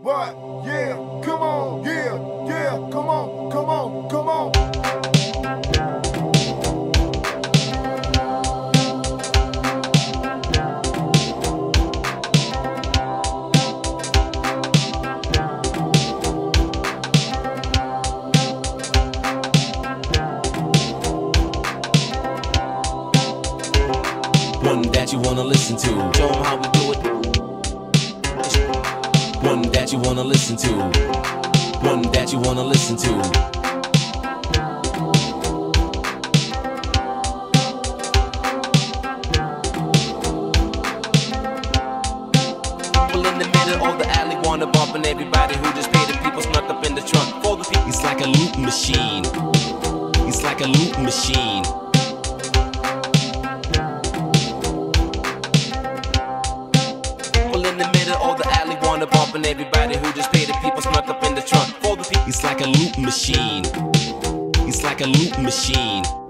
But yeah, come on, yeah, come on, come on, come on. One that you wanna listen to. Show 'em how we do it. One that you wanna listen to. One that you wanna listen to. People in the middle of the alley wanna bump, and everybody who just paid the people snuck up in the trunk. For the people, it's like a loop machine. It's like a loop machine. The bump, and everybody who just paid the people snuck up in the trunk. For the people, it's like a loop machine. It's like a loop machine.